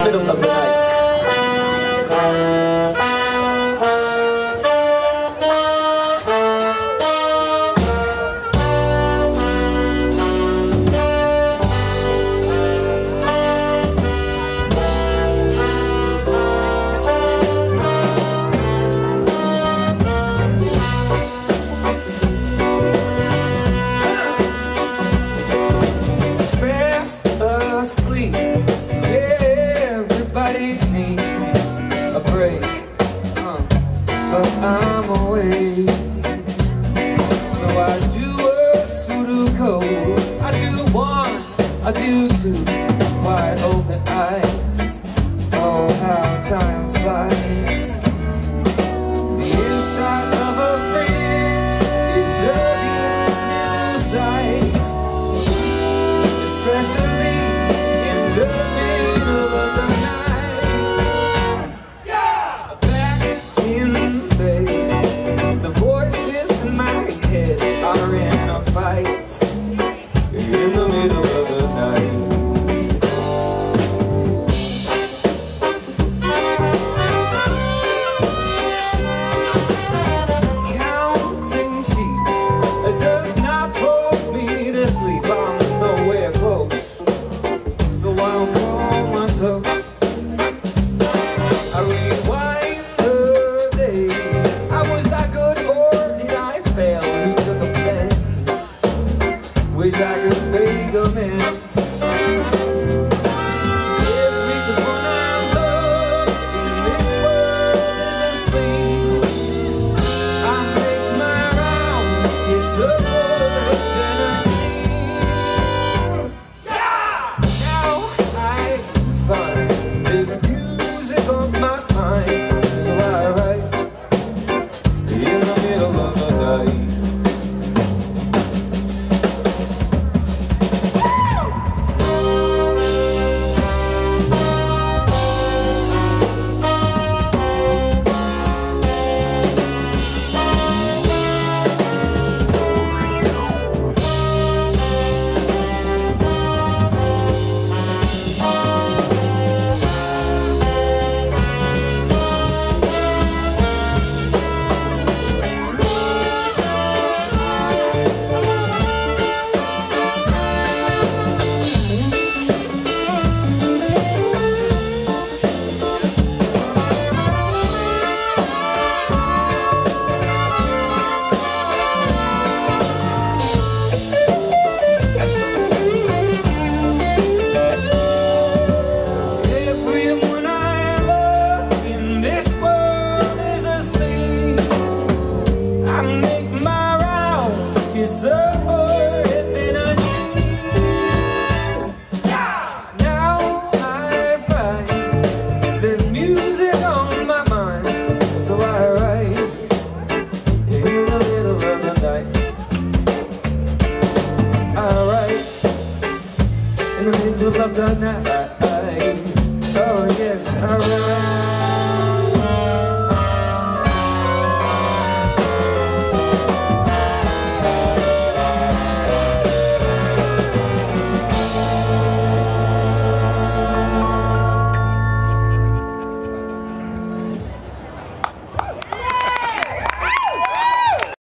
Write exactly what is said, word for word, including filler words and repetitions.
middle of the night. Asleep, everybody needs a break, uh, but I'm awake. So I do a Sudoku, I do one, I do two, wide open eyes. Oh, how time flies. The inside of a fridge is a beautiful sight, especially the middle of the night. Yeah! Back in bed, the voices in my head are in a fight in the middle of the night. Counting sheep does not put me to sleep. I'm nowhere close. I'll call myself. I rewind the day. I was that good or did I fail? Who took offense? Wish I could make amends. Every one I love in this world is asleep. I make my rounds, kiss a bird and a dream. Now there's music on my mind, so I write in the middle of the night. Now I find there's music on my mind, so I write in the middle of the night. I write in the middle of the night. Oh yes, I write.